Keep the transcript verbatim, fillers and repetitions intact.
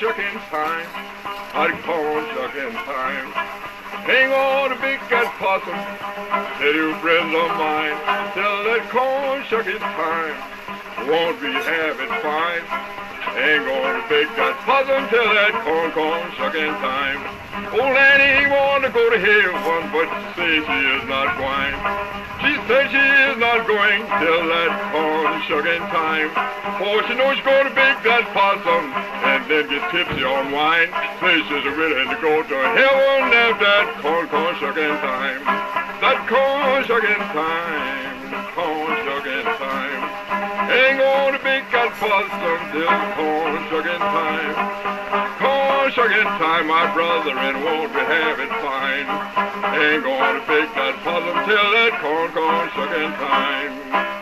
shucking time. That corn shucking time. Hang on to big cat possum, tell you friends of mine, till that corn shucking time. Won't we have it fine? Hang on to big cat possum till that corn corn shucking time. Old Annie want to go to heaven, but she says she is not going. She says she is not going till that corn shucking time. For she knows she's going to big that possum and then get tipsy on wine. Says she's ready to go to heaven after that corn corn shucking time. That corn shucking time, corn shucking time. Hang on to big cat possum till corn shucking time. Corn shucking time, my brother, and won't we have it fine? Hang on to big cat possum till that corn corn shucking time.